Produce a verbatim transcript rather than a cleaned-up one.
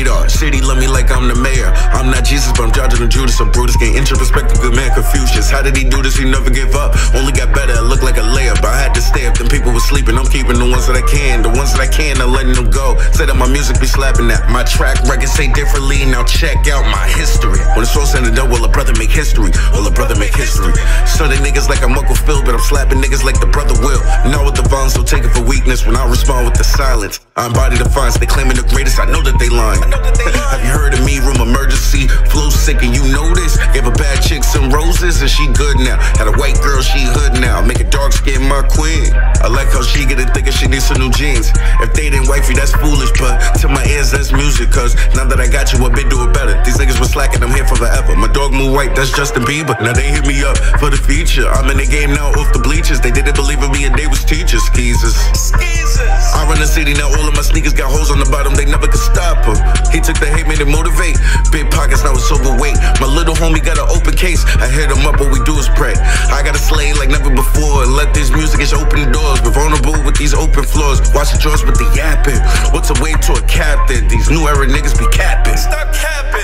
radar. City love me like I'm the mayor. I'm not Jesus, but I'm judging the Judas. I'm Brutus, gain introspective, good man Confucius. How did he do this? He never gave up. Only got better, it looked like a layup. I had to stay up, them people were sleeping. I'm keeping the ones that I can. The ones that I can, I'm letting them go. Say that my music be slapping that. My track record say differently, now check out my history. When the soul ended up, will a brother make history? Will a brother make history? So they niggas like I'm Uncle Phil, but I'm slapping niggas like the brother will. Not with the violence, so take it for weakness. When I respond with the silence, I embody defiance. They claiming the greatest, I know that they lying. Have you heard of me? Room emergency, flow sick and you know this. Gave a bad chick some roses and she good now. Had a white girl, she hood now. Make a dark skin my queen. I like how she get it thinking she needs some new jeans. If they didn't wife you, that's foolish, but to my ears, that's music. Cause now that I got you, I been doing better. These niggas was slacking, I'm here for forever. My dog move white, that's Justin Bieber. Now they hit me up for the feature. I'm in the game now off the bleachers. They didn't believe in me and they was teachers. Skeezers. I run the city, now all of my sneakers got holes on the bottom, they never could stop him. He took the hate, made it motivate. Big pockets, now it's overweight. My little homie got an open case. I hit him up, all we do is pray. I got a slay like never before. And let this music is open doors. We're vulnerable with these open floors. Watch the drawers with the yapping. What's a way to a captain? These new era niggas be capping. Stop capping.